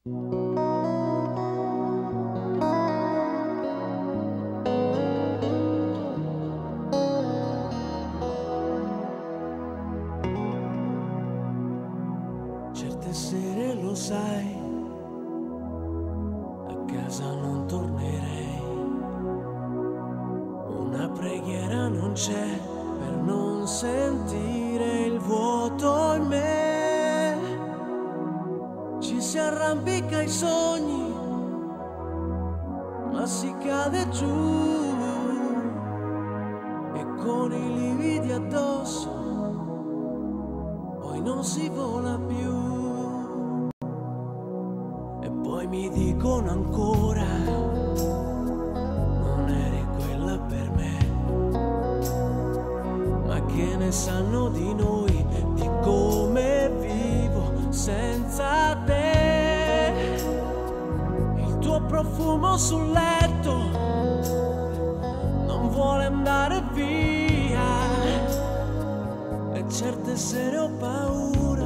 Certe sere lo sai, a casa non tornerei. Una preghiera non c'è per non sentire il vuoto in me. Ci si arrampica ai sogni, ma si cade giù, e con i lividi addosso poi non si vola più. E poi mi dicono ancora, non eri quella per me. Ma che ne sanno di noi, di come vivo senza te? Il tuo profumo sul letto non vuole andare via, e certe sere ho paura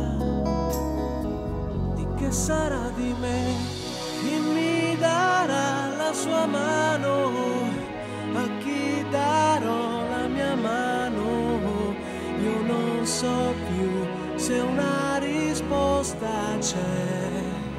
di che sarà di me. Chi mi darà la sua mano? A chi darò la mia mano? Io non so più se una risposta c'è.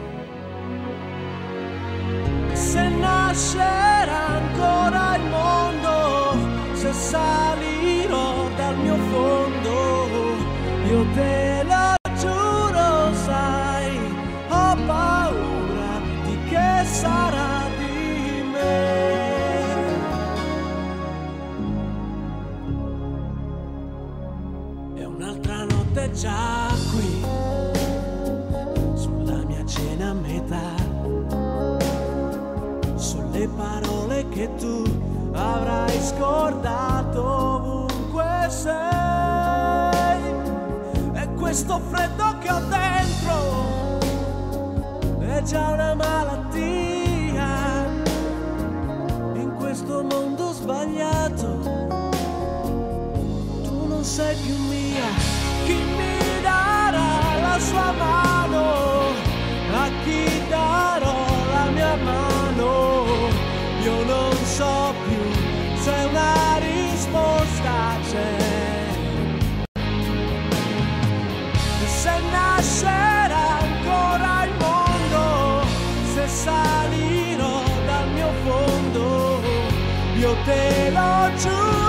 Se nascerà ancora il mondo, se salirò dal mio fondo, io te lo giuro, sai, ho paura di che sarà di me. È un'altra notte già qui, sulla mia cena a metà, sulle parole che tu avrai scordato ovunque sei. E questo freddo che ho dentro è già una malattia. In questo mondo sbagliato tu non sei più mia. Chi mi darà la sua mano? A chi darò la mia mano? Io non so più se una risposta c'è. Se nascerà ancora il mondo, se salirò dal mio fondo, io te lo giuro,